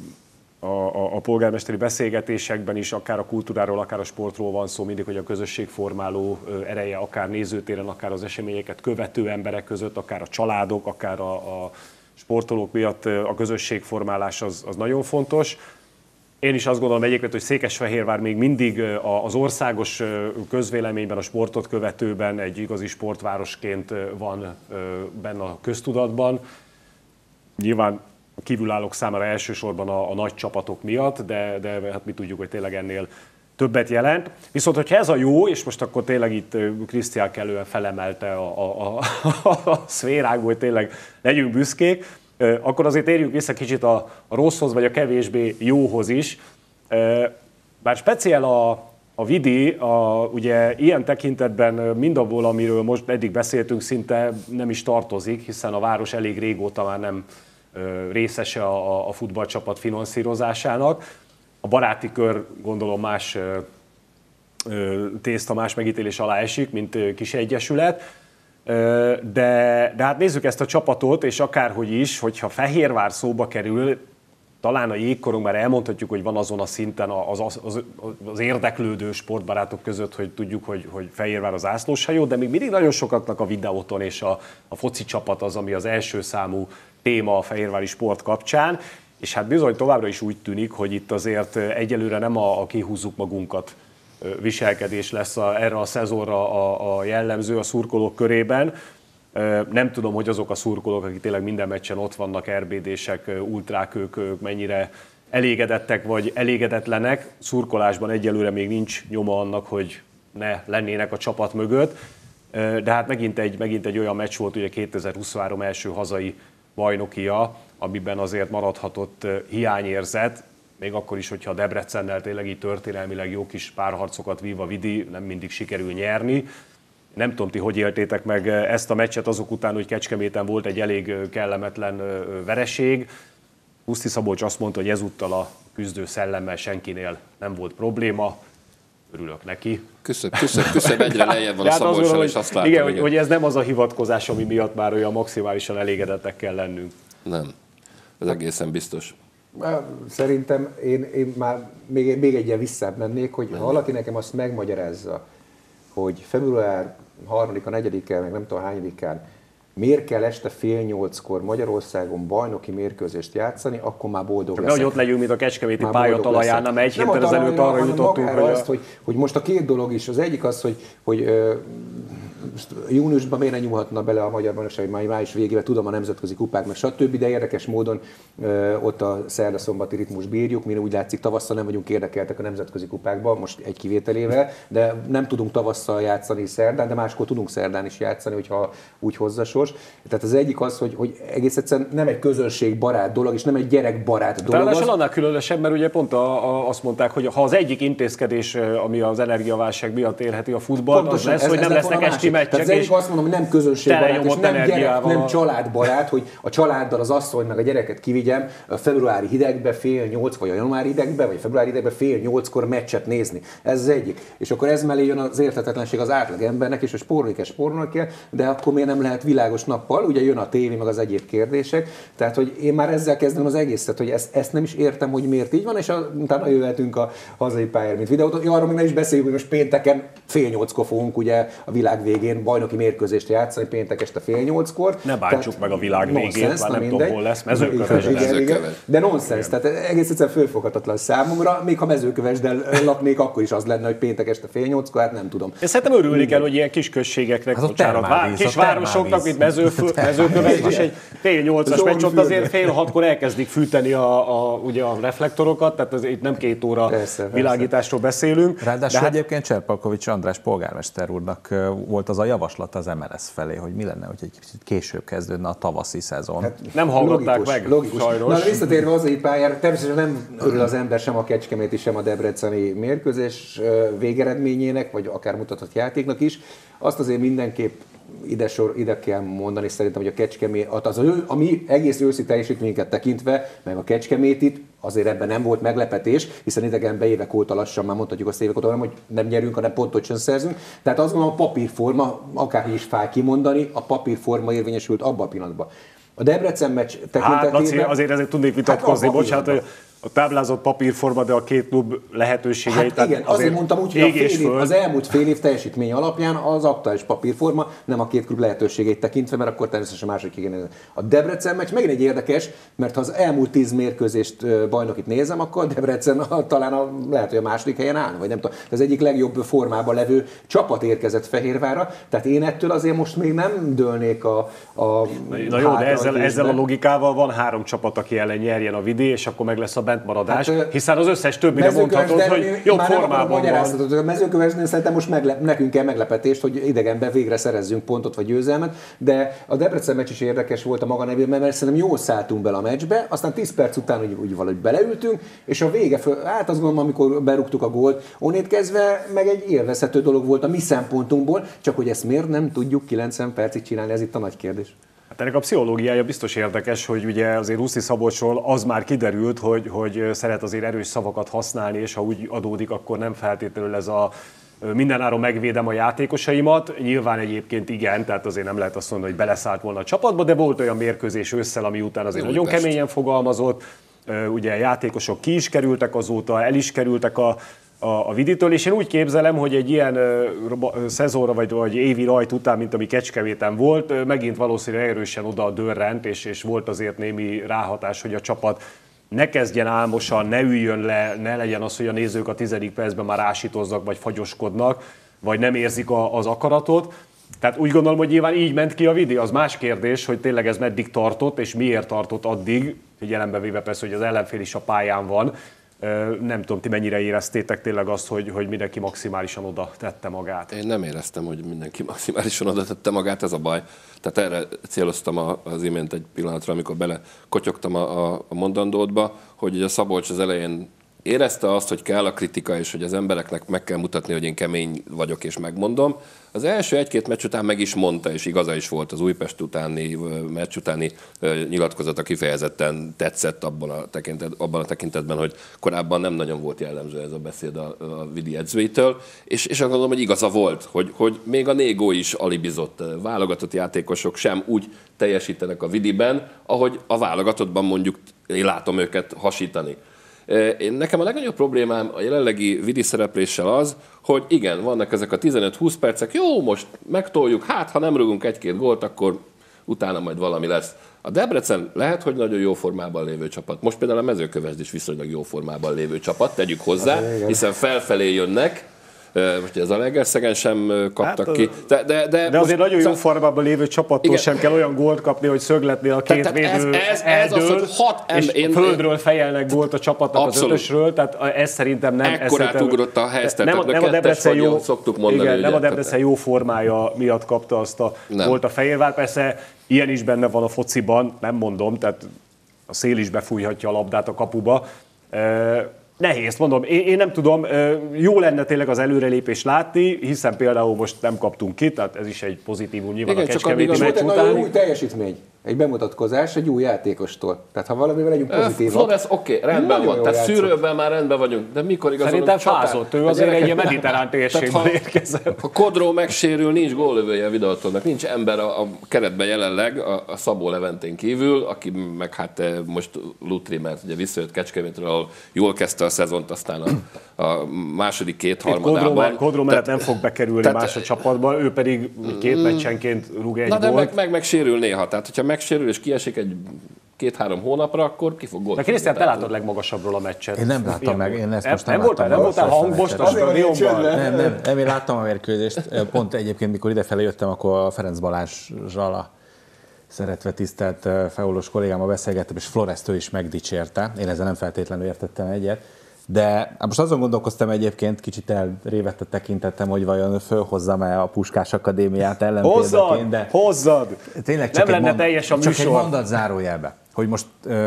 [SPEAKER 2] a polgármesteri beszélgetésekben is, akár a kultúráról, akár a sportról van szó, mindig, hogy a közösségformáló ereje, akár nézőtéren, akár az eseményeket követő emberek között, akár a családok, akár a sportolók miatt a közösségformálás az nagyon fontos. Én is azt gondolom egyébként, hogy Székesfehérvár még mindig az országos közvéleményben, a sportot követőben egy igazi sportvárosként van benne a köztudatban. Nyilván a kívülállók számára elsősorban a nagy csapatok miatt, de hát mi tudjuk, hogy tényleg ennél többet jelent. Viszont, hogyha ez a jó, és most akkor tényleg itt Krisztián kellően felemelte a szférákból, hogy tényleg legyünk büszkék, akkor azért térjünk vissza kicsit a rosszhoz, vagy a kevésbé jóhoz is. Bár speciál a Vidi, ugye ilyen tekintetben mindabból, amiről most eddig beszéltünk, szinte nem is tartozik, hiszen a város elég régóta már nem részese a futballcsapat finanszírozásának. A baráti kör gondolom más tészta, más megítélés alá esik, mint kis egyesület. De hát nézzük ezt a csapatot, és akárhogy is, hogyha Fehérvár szóba kerül, talán a jégkorong már elmondhatjuk, hogy van azon a szinten az érdeklődő sportbarátok között, hogy tudjuk, hogy Fehérvár az zászlóshajó, de még mindig nagyon sokaknak a videóton és a foci csapat az, ami az első számú téma a fehérvári sport kapcsán, és hát bizony továbbra is úgy tűnik, hogy itt azért egyelőre nem a kihúzzuk magunkat viselkedés lesz erre a szezonra a jellemző a szurkolók körében. Nem tudom, hogy azok a szurkolók, akik tényleg minden meccsen ott vannak, RBD-sek, ultrák, ők mennyire elégedettek vagy elégedetlenek. Szurkolásban egyelőre még nincs nyoma annak, hogy ne lennének a csapat mögött. De hát megint egy olyan meccs volt, ugye 2023 első hazai bajnokia, amiben azért maradhatott hiányérzet, még akkor is, hogyha a Debrecennel tényleg így történelmileg jó kis párharcokat vív a Vidi, nem mindig sikerül nyerni. Nem tudom, ti hogy éltétek meg ezt a meccset azok után, hogy Kecskeméten volt egy elég kellemetlen vereség. Puszti Szabolcs azt mondta, hogy ezúttal a küzdő szellemmel senkinél nem volt probléma. Örülök neki.
[SPEAKER 4] Küszöbb egyre lejjebb van a Szabolcssal, és azt látom.
[SPEAKER 2] Igen, hogy ez nem az a hivatkozás, ami miatt már olyan maximálisan elégedettek kell lennünk.
[SPEAKER 4] Nem, ez egészen biztos.
[SPEAKER 3] Szerintem én már még egyen visszább mennék, hogy ha valaki nekem azt megmagyarázza, hogy február 3-a, 4-el, meg nem tudom hányadikán miért kell este 7:30-kor Magyarországon bajnoki mérkőzést játszani, akkor már boldog leszek.
[SPEAKER 2] Nehogy ott legyünk, mint a kecskeméti pályatalaján, nem egy héttel ezelőtt arra jutottunk,
[SPEAKER 3] hogy most a két dolog is. Az egyik az, hogy júniusban miért ne nyúlhatna bele a magyar bajnokság, hogy május végével, tudom, a nemzetközi kupák, meg stb., de érdekes módon ott a szerda-szombati ritmus bírjuk, mi úgy látszik tavasszal nem vagyunk érdekeltek a nemzetközi kupákban, most egy kivételével, de nem tudunk tavasszal játszani szerdán, de máskor tudunk szerdán is játszani, hogyha úgy hozza sors. Tehát az egyik az, hogy egész egyszerűen nem egy közönségbarát dolog, és nem egy gyerekbarát dolog.
[SPEAKER 2] Ráadásul annál különösebb, mert ugye pont azt mondták, hogy ha az egyik intézkedés, ami az energiaválság miatt érheti a futballt, az lesz, hogy nem lesznek esti meccsek.
[SPEAKER 3] Tehát az egyik azt mondom, hogy nem közönségbarát, és nem gyerek, nem családbarát, hogy a családdal, az asszony meg a gyereket kivigyem a februári hidegbe 7:30, vagy a januári hidegbe, vagy a februári hidegbe 7:30-kor meccset nézni. Ez az egyik. És akkor ez mellé jön az érthetetlenség az átlag embernek, és a spórolni kell, de akkor miért nem lehet világos nappal, ugye jön a tévé, meg az egyéb kérdések. Tehát, hogy én már ezzel kezdem az egészet, hogy ezt nem is értem, hogy miért így van, és utána jöhetünk a hazai pályára, mint videót. Arról még nem is beszéljük, hogy most pénteken 7:30-kor fogunk ugye a világ végén végén bajnoki mérkőzést játszani péntek este 7:30-kor.
[SPEAKER 2] Ne bántsuk meg a világ végét, már nem tudom, hol lesz, Mezőköves.
[SPEAKER 3] Igen. De nonsens, tehát egész egyszerűen fölfoghatatlan számomra, még ha Mezőkövesden laknék, akkor is az lenne, hogy péntek este 7:30-kor, hát nem tudom.
[SPEAKER 2] Én szerintem örülni kell, hogy ilyen kis községeknek, kis városoknak, mint Mezőköves, és egy fél 8-as meccs, ott azért fél 6-kor elkezdik fűteni ugye a reflektorokat, tehát itt nem 2 óra világításról beszélünk.
[SPEAKER 5] Ráadásul egyébként Cserpalkovics András polgármester úrnak volt az a javaslat az MLS felé, hogy mi lenne, hogy egy kicsit később kezdődne a tavaszi szezon.
[SPEAKER 2] Hát nem hallgatták meg, sajnos.
[SPEAKER 3] Na, visszatérve az pályára, természetesen nem örül az ember sem a kecskeméti, sem a debreceni mérkőzés végeredményének, vagy akár mutatott játéknak is. Azt azért mindenképp ide kell mondani szerintem, hogy a Kecskemét, a mi egész őszi teljesítményünket tekintve, meg a Kecskemétit, azért ebben nem volt meglepetés, hiszen idegenben évek óta lassan, már mondhatjuk azt évek óta, nem, hogy nem nyerünk, hanem pontot sem szerzünk. Tehát azt gondolom, a papírforma, akárhogy is fáj kimondani, a papírforma érvényesült abban a pillanatban. A Debrecen meccs tekintetében...
[SPEAKER 2] Laci, azért ezért tudnék vitatkozni, bocsánat, hogy a táblázott papírforma, de a két klub lehetőségeit...
[SPEAKER 3] Hát igen, azért mondtam úgy, hogy az elmúlt fél év teljesítmény alapján az aktuális papírforma, nem a két klub lehetőségeit tekintve, mert akkor természetesen máshogy kéne. A Debrecen meccs megint egy érdekes, mert ha az elmúlt 10 mérkőzést bajnokit nézem, akkor Debrecen talán lehet, hogy a második helyen állna, vagy nem tudom. Az egyik legjobb formában levő csapat érkezett Fehérvárra, tehát én ettől azért most még nem dőlnék
[SPEAKER 2] Na jó, de ezzel a logikával van 3 csapat, aki ellen nyerjen a Vidi, és akkor meg lesz a bentmaradás, hiszen az összes többire mondhatod, hogy jobb formában van.
[SPEAKER 3] A Mezőkövesnél szerintem most nekünk kell meglepetést, hogy idegenben végre szerezzünk pontot vagy győzelmet, de a Debrecen meccs is érdekes volt a maga nevében, mert szerintem jól szálltunk bele a meccsbe, aztán 10 perc után úgy valahogy beleültünk, és a vége hát azt gondolom, amikor berúgtuk a gólt, onnét kezdve meg egy élvezhető dolog volt a mi szempontunkból, csak hogy ezt miért nem tudjuk 90 percig csinálni, ez itt a nagy kérdés.
[SPEAKER 2] Hát ennek a pszichológiája biztos érdekes, hogy ugye azért Ruszi Szabolcsról az már kiderült, hogy szeret azért erős szavakat használni, és ha úgy adódik, akkor nem feltétlenül ez a mindenáron megvédem a játékosaimat. Nyilván egyébként igen, tehát azért nem lehet azt mondani, hogy beleszállt volna a csapatba, de volt olyan mérkőzés ősszel, ami után azért nagyon keményen fogalmazott. Ugye játékosok ki is kerültek azóta, el is kerültek a Viditől, és én úgy képzelem, hogy egy ilyen szezonra vagy évi rajt után, mint ami Kecskeméten volt, megint valószínűleg erősen oda dörrent, és volt azért némi ráhatás, hogy a csapat ne kezdjen álmosan, ne üljön le, ne legyen az, hogy a nézők a 10. percben már ásítoznak, vagy fagyoskodnak, vagy nem érzik az akaratot. Tehát úgy gondolom, hogy nyilván így ment ki a Vidi. Az más kérdés, hogy tényleg ez meddig tartott, és miért tartott addig, figyelembe véve persze, hogy az ellenfél is a pályán van. Nem tudom, ti mennyire éreztétek tényleg azt, hogy mindenki maximálisan oda tette magát?
[SPEAKER 4] Én nem éreztem, hogy mindenki maximálisan oda tette magát, ez a baj. Tehát erre céloztam az imént egy pillanatra, amikor belekotyogtam a mondandódba, hogy a Szabolcs az elején érezte azt, hogy kell a kritika, és hogy az embereknek meg kell mutatni, hogy én kemény vagyok, és megmondom. Az első 1-2 meccs után meg is mondta, és igaza is volt, az Újpest utáni meccs utáni nyilatkozata kifejezetten tetszett abban a tekintetben, hogy korábban nem nagyon volt jellemző ez a beszéd a Vidi edzőitől, és azt gondolom, hogy igaza volt, hogy még a Négó is alibizott, válogatott játékosok sem úgy teljesítenek a Vidiben, ahogy a válogatottban mondjuk én látom őket hasítani. Nekem a legnagyobb problémám a jelenlegi Vidi szerepléssel az, hogy igen, vannak ezek a 15-20 percek, jó, most megtoljuk, hát ha nem rúgunk 1-2 gólt, akkor utána majd valami lesz. A Debrecen lehet, hogy nagyon jó formában lévő csapat. Most például a Mezőkövesd is viszonylag jó formában lévő csapat, tegyük hozzá, hiszen felfelé jönnek. Most az Alegerszegen sem kaptak ki.
[SPEAKER 2] De azért nagyon jó formában lévő csapattól sem kell olyan gólt kapni, hogy szögletni a két védő eldől, és földről fejelnek gólt a csapatnak az ötösről, tehát ez szerintem nem...
[SPEAKER 4] Ekkorát ugrott a helyzet,
[SPEAKER 2] nem a Debrecen jó,
[SPEAKER 4] szoktuk mondani.
[SPEAKER 2] Igen, nem a Debrecen jó formája miatt kapta azt a gólt a Fehérvár. Persze ilyen is benne van a fociban, nem mondom, tehát a szél is befújhatja a labdát a kapuba. Nehéz, mondom, én nem tudom, jó lenne tényleg az előrelépést látni, hiszen például most nem kaptunk ki, tehát ez is egy pozitívum nyilván a Kecskeméti meccs után.
[SPEAKER 3] Egy új teljesítmény, egy bemutatkozás egy új játékostól. Tehát ha valamivel legyünk pozitívak.
[SPEAKER 4] Flores, oké, rendben van, tehát szűrőben már rendben vagyunk, de mikor igazolunk
[SPEAKER 2] Szerintem fázott, ő azért egy ilyen mediterrán térségből érkezett.
[SPEAKER 4] Ha Kodró megsérül, nincs góllövője a Vidaltonnak, nincs ember a keretben jelenleg, a Szabó Leventén kívül, aki meg hát most Lutri, mert ugye visszajött Kecskemétről, ahol jól kezdte a szezont, aztán a második kétharmadában.
[SPEAKER 2] Kodró mellett nem fog bekerülni más a csapatba, ő pedig két meccsenként rúg egy gólt.
[SPEAKER 4] De megsérül néha, tehát hogyha megsérül és kiesik egy 2-3 hónapra, akkor ki fog gólt.
[SPEAKER 2] De Krisztián, te látod legmagasabbról a meccset.
[SPEAKER 5] Én nem láttam meg, én ezt most
[SPEAKER 2] nem voltál hangos a stadionban?
[SPEAKER 5] Nem, én láttam a mérkőzést. Pont egyébként, mikor idefelé jöttem, akkor a Ferenc Balázsral a szeretve tisztelt Feulos kollégámmal beszélgettem, és Florestől is megdicsérte. Én ezzel nem feltétlenül értettem egyet. De most azon gondolkoztam egyébként, kicsit elrévettet tekintettem, hogy vajon fölhozzam-e a Puskás Akadémiát ellenpéldaként, de
[SPEAKER 2] hozzad!
[SPEAKER 5] Tényleg
[SPEAKER 2] nem lenne teljes a műsor.
[SPEAKER 5] Csak egy mondat zárójelbe, hogy most,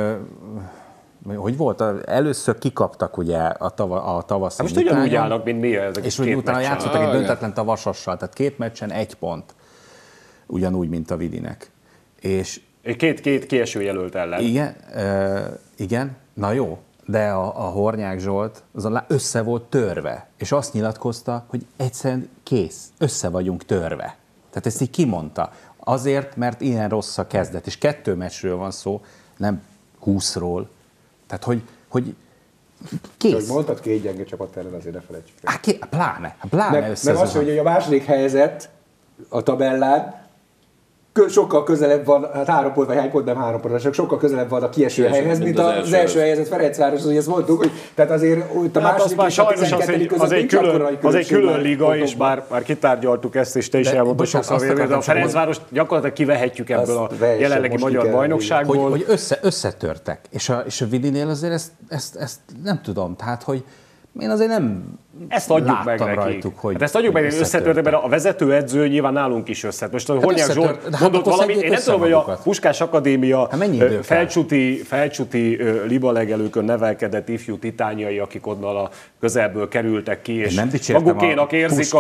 [SPEAKER 5] hogy volt, először kikaptak ugye a tavaszi
[SPEAKER 2] most ugyanúgy állnak, mint mi ezek.
[SPEAKER 5] És hogy utána játszottak egy döntetlen a Vasassal, tehát 2 meccsen 1 pont, ugyanúgy, mint a Vidinek. És
[SPEAKER 2] két kieső jelölt ellen.
[SPEAKER 5] Igen, na jó. De a Hornyák Zsolt össze volt törve, és azt nyilatkozta, hogy egyszerűen kész, össze vagyunk törve. Tehát ezt így kimondta. Azért, mert ilyen rossz a kezdet, és 2 meccsről van szó, nem 20-ról. Tehát, hogy kész.
[SPEAKER 3] Hogy mondtad, 2 gyenge csapat ellen, azért ne felejtsük el.
[SPEAKER 5] Pláne
[SPEAKER 3] meg az, hogy a második helyzet a tabellán, sokkal közelebb van, hát 3 pont vagy 1 pont, nem 3 pont, sokkal közelebb van a kieső helyhez, mint az első helyezett Ferencváros, hogy ezt mondtuk, hogy tehát azért a második és a 12. között nincs akkora különbség.
[SPEAKER 2] Az egy külön liga, és már kitárgyaltuk ezt, és te is elmondtad sokszor, de a Ferencváros gyakorlatilag kivehetjük ebből a jelenlegi magyar bajnokságból.
[SPEAKER 5] Hogy összetörtek, és a Vidinél azért ezt nem tudom, tehát hogy én azért nem
[SPEAKER 2] ezt adjuk meg
[SPEAKER 5] rajtuk, hogy
[SPEAKER 2] ezt adjuk meg, hogy összetörtek, mert a vezetőedző nyilván nálunk is összetört. Most a Hornyák Zsolt mondott valamit, én nem tudom, hogy a Puskás Akadémia felcsúti libalegelőkön nevelkedett ifjú titányai, akik onnan a közelből kerültek ki, és magukénak érzik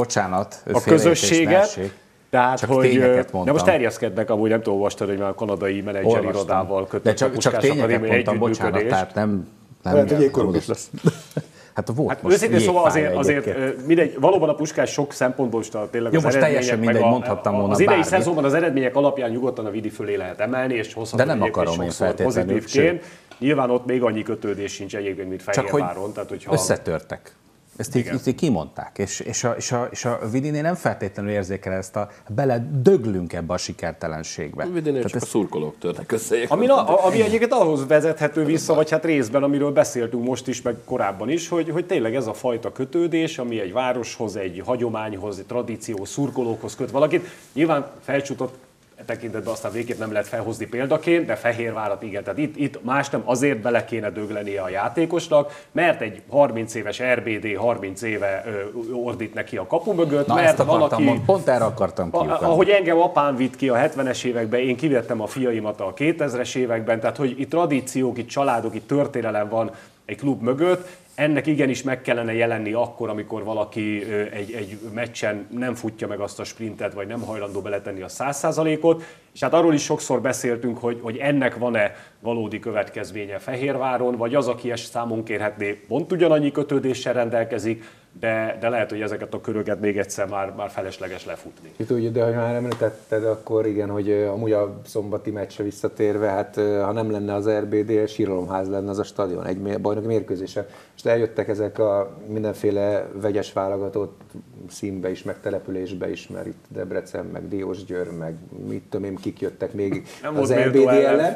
[SPEAKER 2] a közösséget. Tehát, hogy de most terjeszkednek, amúgy nem tudom, olvastad, hogy már a kanadai menedzserirodával kötött a Puskás Akadémia együttműködést.
[SPEAKER 5] Tehát nem
[SPEAKER 3] lehet, hogy ékkorunk is lesz.
[SPEAKER 5] Hát volt
[SPEAKER 2] hát őszintén szóval azért mindegy, valóban a Puskás sok szempontból is tényleg
[SPEAKER 5] jó, az eredmények, mindegy,
[SPEAKER 2] az idei szezonban az eredmények alapján nyugodtan a Vidi fölé lehet emelni, és hozhatunk egyébként sokszor pozitívként. Nyilván ott még annyi kötődés sincs egyébként, mint Fehérváron.
[SPEAKER 5] Csak hogy összetörtek. Ezt így kimondták, és a Vidinél nem feltétlenül érzékel ezt beledöglünk ebbe a sikertelenségbe.
[SPEAKER 4] A Vidinél csak a szurkolók törnek össze.
[SPEAKER 2] Ami egyébként ahhoz vezethető vissza, vagy hát részben, amiről beszéltünk most is, meg korábban is, hogy tényleg ez a fajta kötődés, ami egy városhoz, egy hagyományhoz, egy tradíció, szurkolókhoz köt valakit. Nyilván felcsútott tekintetben aztán végképp nem lehet felhozni példaként, de Fehérvárat igen. Tehát itt más nem azért bele kéne döglenie a játékosnak, mert egy 30 éves RBD 30 éve ordít neki a kapu mögött, mert van, aki...
[SPEAKER 5] Pont erre akartam kiukadni.
[SPEAKER 2] Ahogy engem apám vitt ki a 70-es években, én kivettem a fiaimat a 2000-es években, tehát hogy itt tradíciók, itt családok, itt történelem van egy klub mögött, ennek igenis meg kellene jelenni akkor, amikor valaki egy meccsen nem futja meg azt a sprintet, vagy nem hajlandó beletenni a 100%-ot, és hát arról is sokszor beszéltünk, hogy ennek van-e valódi következménye Fehérváron, vagy az, aki ezt számon kérhetné, pont ugyanannyi kötődéssel rendelkezik, de lehet, hogy ezeket a köröket még egyszer már felesleges lefutni.
[SPEAKER 3] Itt ugye, de ha már említetted, akkor igen, hogy amúgy a szombati meccsre visszatérve, hát ha nem lenne az RBD, síralomház lenne az a stadion, egy bajnoki mérkőzésen. Most eljöttek ezek a mindenféle vegyes válogatott színbe is, meg településbe is, mert itt Debrecen, meg Diósgyőr, meg mit tudom én, kik jöttek még
[SPEAKER 2] nem
[SPEAKER 3] az RBD ellen.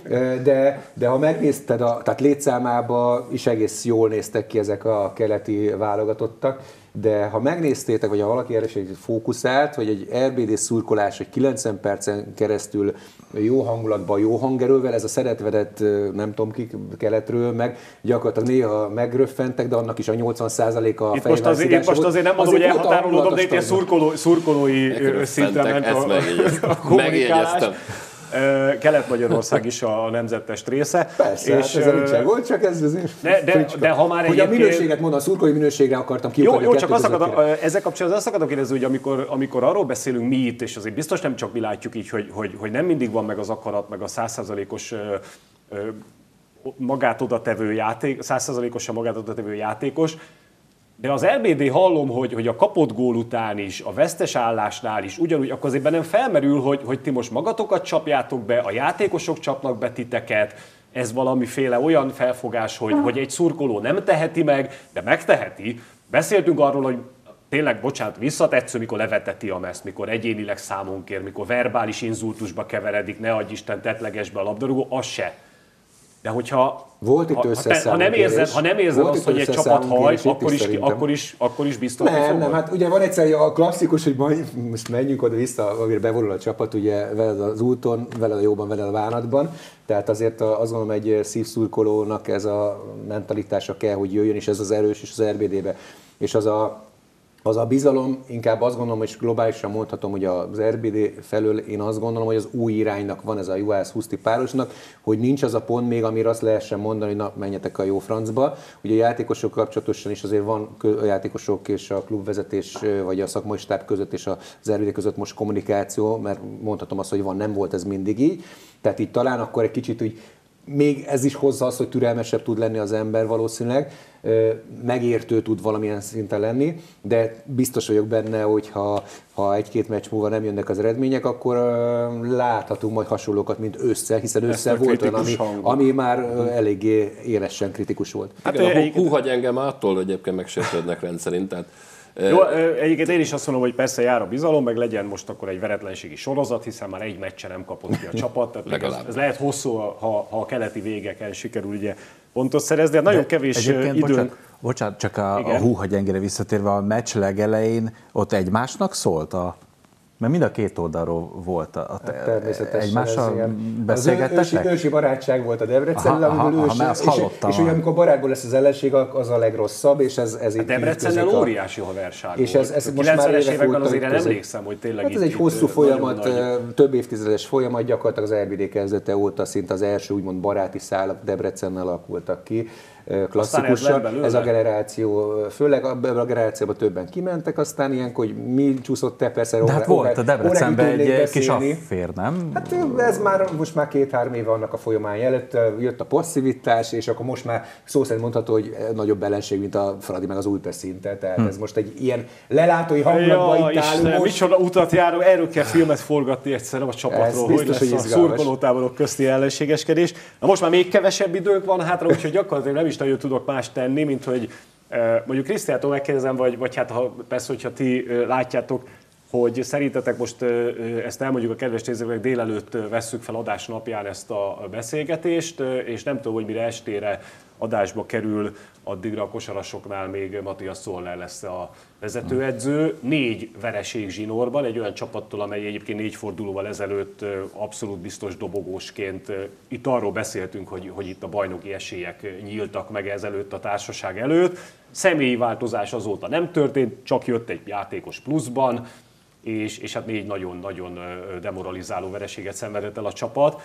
[SPEAKER 3] De ha megnézted, tehát létszámában is egész jól néztek ki ezek a keleti válogatottak, de ha megnéztétek, vagy ha valaki erre fókuszált, hogy egy RBD szurkolás, hogy 90 percen keresztül jó hangulatban, jó hangerővel, ez a szeretvedett, nem tudom kik keletről, meg gyakorlatilag néha megröffentek, de annak is a 80%-a a
[SPEAKER 2] Fehérvár. Itt most azért nem mondom, hogy elhatárolódom, de itt ilyen szurkolói szinten ment a kommunikálás. Kelet-Magyarország is a nemzetes része.
[SPEAKER 3] Persze, és ezzel nincsen volt, csak ez azért...
[SPEAKER 2] De ha már egyébként...
[SPEAKER 3] Hogy a minőséget mondom, a szurkolói minőségre akartam kiukadni.
[SPEAKER 2] Jó, csak ezzel kapcsolatban azt akartam kérdezni, hogy amikor arról beszélünk mi itt, és azért biztos nem csak mi látjuk így, hogy nem mindig van meg az akarat, meg a 100%-os magát odatevő játék, 100%-osan magát odatevő játékos, de az RBD hallom, hogy a kapott gól után is, a vesztes állásnál is ugyanúgy, akkor azért bennem felmerül, hogy ti most magatokat csapjátok be, a játékosok csapnak be titeket, ez valamiféle olyan felfogás, hogy egy szurkoló nem teheti meg, de megteheti. Beszéltünk arról, hogy tényleg, bocsánat, visszatetsző, mikor leveteti a meszt, mikor egyénileg számon kér, mikor verbális inzultusba keveredik, ne adj Isten, tetlegesbe a labdarúgó, az se. De hogyha
[SPEAKER 3] volt itt
[SPEAKER 2] ha nem érzed azt, hogy egy csapat hajt, akkor is biztos,
[SPEAKER 3] nem, hát ugye van egyszer a klasszikus, hogy most menjünk oda-vissza, amire bevonul a csapat, ugye veled az úton, veled a jóban, veled a bánatban. Tehát azért azt gondolom, egy szívszurkolónak ez a mentalitása kell, hogy jöjjön, és ez az erős is az RBD-be. És az a bizalom, inkább azt gondolom, és globálisan mondhatom, hogy az RBD felől én azt gondolom, hogy az új iránynak van ez a Juhász-Huszti párosnak, hogy nincs az a pont még, amire azt lehessen mondani, hogy na, menjetek a jó francba. Ugye a játékosok kapcsolatosan is azért van a játékosok és a klubvezetés, vagy a szakmai stáb között és az RBD között most kommunikáció, mert mondhatom azt, hogy nem volt ez mindig így. Tehát így talán akkor egy kicsit úgy még ez is hozza azt, hogy türelmesebb tud lenni az ember valószínűleg, megértő tud valamilyen szinten lenni, de biztos vagyok benne, hogy ha egy-két meccs múlva nem jönnek az eredmények, akkor láthatunk majd hasonlókat, mint ősszel, hiszen ősszel volt olyan, ami már eléggé élesen kritikus volt.
[SPEAKER 4] Hát húhagy engem attól, hogy egyébként megsértődnek rendszerint, tehát
[SPEAKER 2] jó, egyébként én is azt mondom, hogy persze jár a bizalom, meg legyen most akkor egy veretlenségi sorozat, hiszen már egy meccsen nem kapott ki a csapat. Tehát ez lehet hosszú, ha a keleti végeken sikerül ugye pontot szerezni, de nagyon kevés időn...
[SPEAKER 5] Bocsánat, csak a húha gyengére visszatérve, a meccs legelején ott egymásnak szólt mert mind a két oldalról volt.
[SPEAKER 3] Természetesen.
[SPEAKER 5] Egymással beszélgettek?
[SPEAKER 3] Az ősi barátság volt a Debrecennel, amiből és ugye amikor barátból lesz az ellenség, az a legrosszabb, és ez itt
[SPEAKER 2] Debrecennel óriási haverság
[SPEAKER 3] és
[SPEAKER 2] volt.
[SPEAKER 3] ez most már
[SPEAKER 2] években azért nem emlékszem, hogy tényleg
[SPEAKER 3] hát ez egy hosszú folyamat, több évtizedes folyamat, gyakorlatilag az RBD kezdete óta szinte az első úgymond baráti szálak Debrecennel alakultak ki. Klasszikusan. Ez a generáció, főleg ebben a generációban többen kimentek, aztán ilyenkor, hogy mi csúszott te persze.
[SPEAKER 5] De hát volt a Debrecenben egy kis affér, nem?
[SPEAKER 3] Hát ez most már 2-3 éve annak a folyamán előtt, jött a passzivitás, és akkor most már szó szerint mondható, hogy nagyobb ellenség, mint a Fradi meg az Újpest szinte. Tehát ez most egy ilyen lelátói hangulatban itt állunk.
[SPEAKER 2] Micsoda utat járunk, erről kell filmet forgatni egyszerűen a csapatról, hogy lesz a szurkolótáborok közti ellenségeskedés. Na most már még kevesebb időnk van hátra, úgyhogy gyakorlatilag nem is nagyon tudok más tenni, mint hogy mondjuk Krisztiától megkérdezem, vagy hát persze, hogyha ti látjátok, hogy szerintetek most ezt elmondjuk a kedves nézőknek, délelőtt vesszük fel adás napján ezt a beszélgetést, és nem tudom, hogy mire estére adásba kerül, addigra a kosarasoknál még Matthias Zollner lesz a vezetőedző. 4 vereség zsinórban, egy olyan csapattól, amely egyébként 4 fordulóval ezelőtt abszolút biztos dobogósként, itt arról beszéltünk, hogy itt a bajnoki esélyek nyíltak meg ezelőtt a társaság előtt. Személyi változás azóta nem történt, csak jött egy játékos pluszban, és hát 4 nagyon-nagyon demoralizáló vereséget szenvedett el a csapat.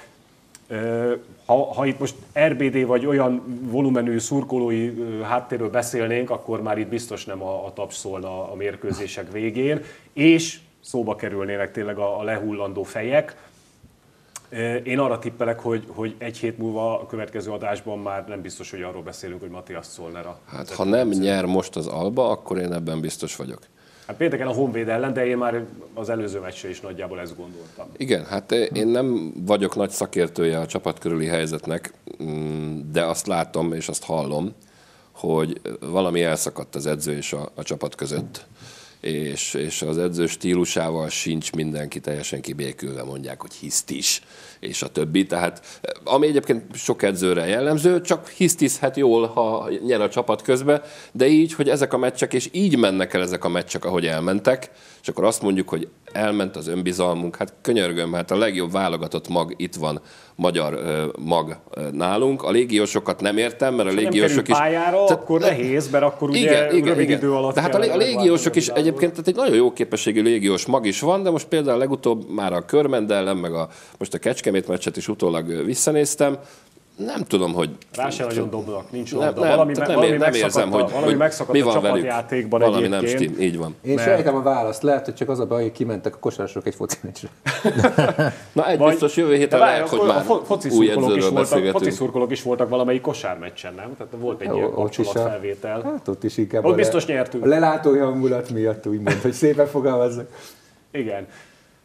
[SPEAKER 2] Ha itt most RBD vagy olyan volumenű szurkolói háttérről beszélnénk, akkor már itt biztos nem a taps szólna a mérkőzések végén, és szóba kerülnének tényleg a lehullandó fejek. Én arra tippelek, hogy egy hét múlva a következő adásban már nem biztos, hogy arról beszélünk, hogy Matthias Zollner a...
[SPEAKER 4] Hát ha nem nyer most az Alba, akkor én ebben biztos vagyok.
[SPEAKER 2] Hát pénteken a Honvéd ellen, de én már az előző meccsre is nagyjából ezt gondoltam.
[SPEAKER 4] Igen, hát én nem vagyok nagy szakértője a csapat körüli helyzetnek, de azt látom és azt hallom, hogy valami elszakadt az edző és a csapat között. És az edző stílusával sincs mindenki teljesen kibékülve, mondják, hogy hisztis, és a többi. Tehát, ami egyébként sok edzőre jellemző, csak hisztizhet jól, ha nyer a csapat közbe, de így, hogy ezek a meccsek, és így mennek el ezek a meccsek, ahogy elmentek, és akkor azt mondjuk, hogy elment az önbizalmunk, hát könyörgöm, hát a legjobb válogatott mag itt van, magyar mag nálunk. A légiósokat nem értem, mert a légiósok is...
[SPEAKER 2] pályára, akkor nehéz, mert akkor ugye rövid idő alatt...
[SPEAKER 4] De hát a légiósok is egyébként, tehát egy nagyon jó képességű légiós mag is van, de most például legutóbb már a Körmend ellen, meg most a Kecskemét meccset is utólag visszanéztem, nem tudom, hogy...
[SPEAKER 2] Rá se nagyon dobnak, nincs labda. Valami megszakadt
[SPEAKER 4] mi
[SPEAKER 2] a
[SPEAKER 4] van
[SPEAKER 2] csapatjátékban
[SPEAKER 4] valami
[SPEAKER 2] egyébként.
[SPEAKER 4] Nem stim, így van.
[SPEAKER 3] Én sejtem a választ, lehet, hogy csak az a baj, hogy kimentek a kosarasok egy foci meccsre.
[SPEAKER 4] Na biztos jövő héten lehet, hogy már új edzőről beszélgetünk.
[SPEAKER 2] Foci szurkolók is voltak valamelyik kosármeccsen, nem? Tehát volt egy ilyen kapcsolatfelvétel.
[SPEAKER 3] Hát ott is inkább
[SPEAKER 2] ott biztos nyertünk.
[SPEAKER 3] A lelátói hangulat miatt úgymond, hogy szépen fogalmazzak.
[SPEAKER 2] Igen.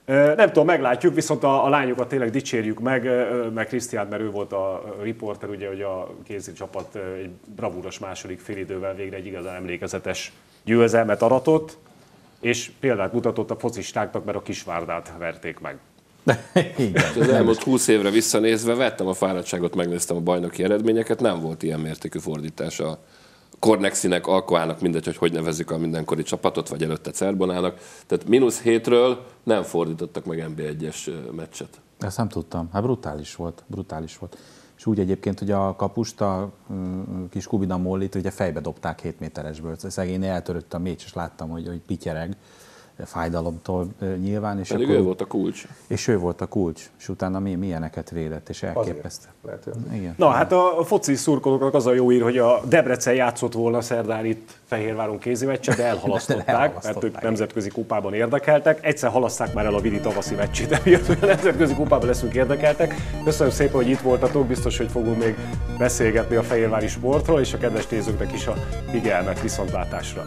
[SPEAKER 2] Nem tudom, meglátjuk, viszont a lányokat tényleg dicsérjük meg Krisztián, mert ő volt a riporter, ugye, hogy a kézi csapat egy bravúros második félidővel végre egy igazán emlékezetes győzelmet aratott, és példát mutatott a focistáknak, mert a Kisvárdát verték meg.
[SPEAKER 4] Az elmúlt 20 évre visszanézve vettem a fáradtságot, megnéztem a bajnoki eredményeket, nem volt ilyen mértékű fordítás a Cornexinek, Alcoának, mindegy, hogy nevezzük a mindenkori csapatot, vagy előtte Cerbonának. Tehát -7-ről nem fordítottak meg NB1-es meccset.
[SPEAKER 5] Ezt nem tudtam. Hát brutális volt. És úgy egyébként, hogy a kapust, a kis Kubina Mollit ugye fejbe dobták 7 méteresből. Szegény eltörött a mécs, és láttam, hogy pityereg fájdalomtól nyilván. És
[SPEAKER 4] pedig
[SPEAKER 5] akkor,
[SPEAKER 4] ő volt a kulcs.
[SPEAKER 5] És ő volt a kulcs, és utána milyeneket védett, és elképesztő. Igen.
[SPEAKER 2] Na hát a foci szurkolóknak az a jó ír, hogy a Debrecen játszott volna szerdán itt Fehérváron kézimeccset, de elhalasztották, mert ők nemzetközi kupában érdekeltek. Egyszer halasszák már el a Vidi tavaszi meccsét, emiatt, hogy a nemzetközi kupában leszünk érdekeltek. Köszönöm szépen, hogy itt voltatok, biztos, hogy fogunk még beszélgetni a fehérvári sportról, és a kedves nézőknek is a figyelmet, viszontlátásra.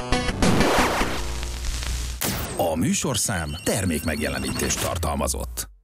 [SPEAKER 1] A műsorszám termékmegjelenítést tartalmazott.